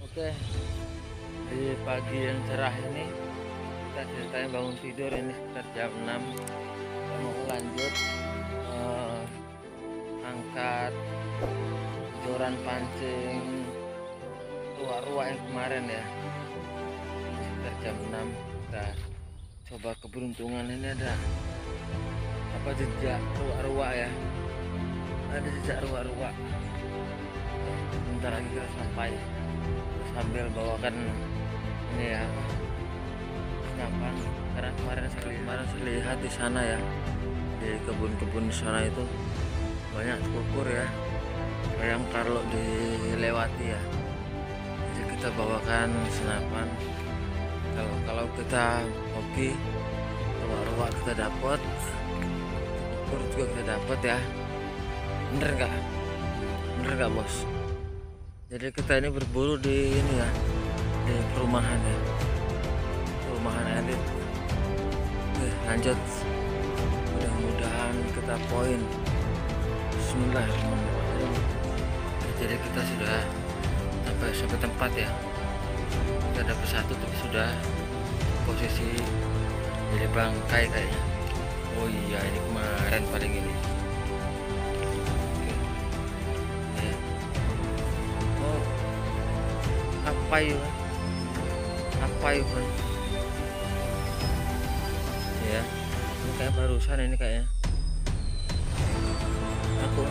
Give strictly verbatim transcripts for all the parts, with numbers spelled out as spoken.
Oke, di pagi yang cerah ini kita ceritain bangun tidur ini sekitar jam enam. Kita mau lanjut eh, angkat joran pancing ruak-ruak yang kemarin ya. Ini sekitar jam enam kita coba keberuntungan, ini ada apa, jejak ruak-ruak ya. Ada jejak ruak-ruak. Bentar lagi kita sampai. Sambil bawakan ini ya senapan, karena kemarin saya kemarin saya lihat di sana ya, di kebun-kebun sana itu banyak kukur ya yang kalau dilewati ya. Jadi kita bawakan senapan, kalau kalau kita hoki ruak-ruak kita dapat, kukur juga kita dapat ya. Bener nggak? Bener nggak bos? Jadi kita ini berburu di ini ya, di perumahan ya, perumahan elit. Oke, lanjut. Mudah-mudahan kita poin. Bismillahirrahmanirrahim. Jadi kita sudah sampai sampai tempat ya. Kita dapat satu tapi sudah posisi jadi bangkai kayaknya. Oh iya, ini kemarin paling ini. Apa yuk apa yuk kan ya, ini kayak barusan ini kayaknya aku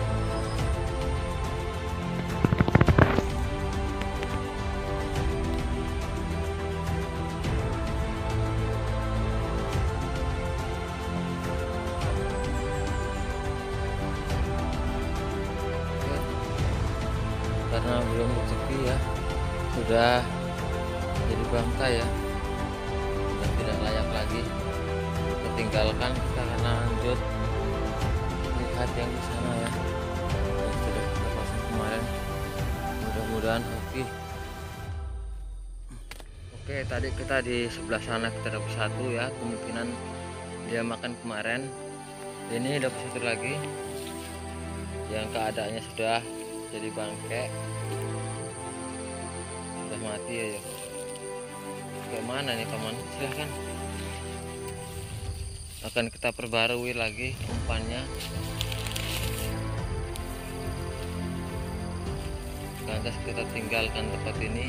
karena belum rezeki ya, sudah jadi bangkai ya, sudah tidak layak lagi kita tinggalkan. Kita akan lanjut lihat yang di sana ya, yang sudah kita pasang kemarin. Mudah-mudahan oke. Oke, tadi kita di sebelah sana kita dapat satu ya, kemungkinan dia makan kemarin. Ini dapat satu lagi yang keadaannya sudah jadi bangkai, sudah mati ya, ya. Kayak mana nih paman, silahkan akan kita perbarui lagi umpannya. Lantas kita tinggalkan tempat ini.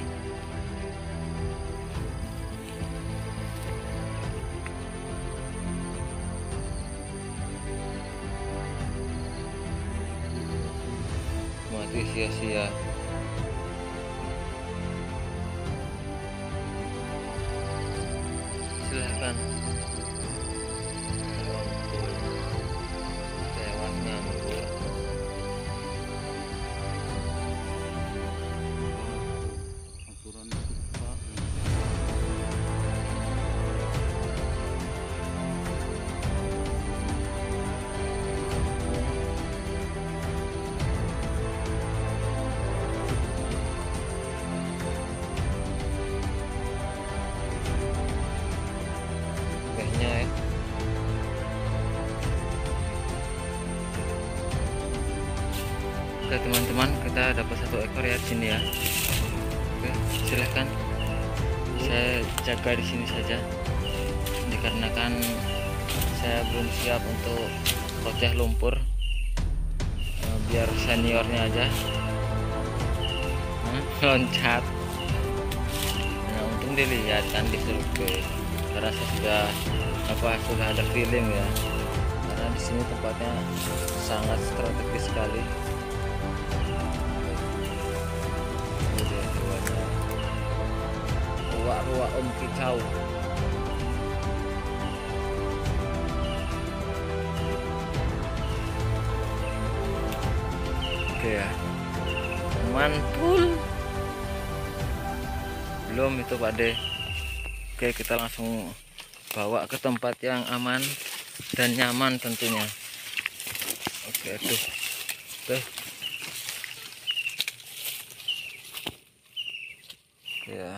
Mati sia-sia. Silahkan. Tewasnya ampun. Tehnya ya. Oke teman-teman, kita dapat satu ekor ya di sini ya. Oke, silahkan. Saya jaga di sini saja, dikarenakan saya belum siap untuk koceh lumpur. Eh, biar seniornya aja hmm, loncat. Nah, untung dilihat kan di survei. Karena saya sudah apa sudah ada feeling ya. Karena di sini tempatnya sangat strategis sekali. Ruak-ruak Om Kicau. Oke ya, mantul belum itu Pak De. Oke, kita langsung bawa ke tempat yang aman dan nyaman tentunya. Oke, aduh. Oke. Oke ya.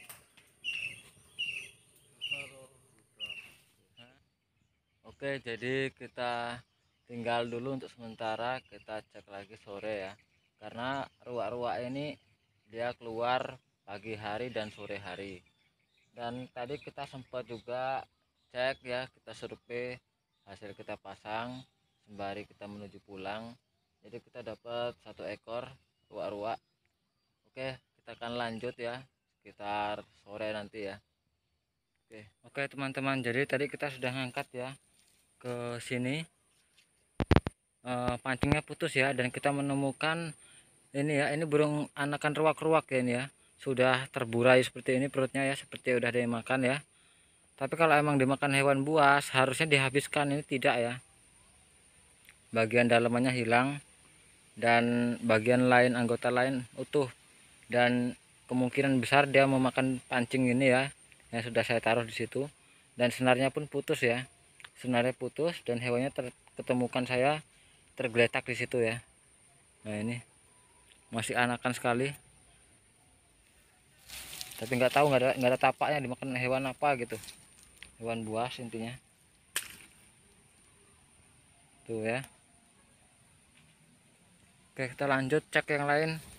Oke, jadi kita tinggal dulu untuk sementara, kita cek lagi sore ya. Karena ruak-ruak ini dia keluar pagi hari dan sore hari. Dan tadi kita sempat juga cek ya, kita survei hasil kita pasang sembari kita menuju pulang. Jadi kita dapat satu ekor ruak-ruak. Oke, kita akan lanjut ya sekitar sore nanti ya. Oke, oke teman-teman, jadi tadi kita sudah ngangkat ya ke sini. E, pancingnya putus ya, dan kita menemukan ini ya, ini burung anakan ruak-ruak ya, ini ya sudah terburai seperti ini perutnya ya, seperti udah dimakan ya. Tapi kalau emang dimakan hewan buas harusnya dihabiskan, ini tidak ya, bagian dalamannya hilang dan bagian lain, anggota lain utuh, dan kemungkinan besar dia memakan pancing ini ya yang sudah saya taruh di situ. Dan senarnya pun putus ya, senarnya putus dan hewannya terketemukan saya tergeletak di situ ya. Nah ini masih anakan sekali, tapi nggak tahu, nggak ada nggak ada tapaknya dimakan hewan apa gitu, hewan buas intinya tuh ya. Oke, kita lanjut cek yang lain.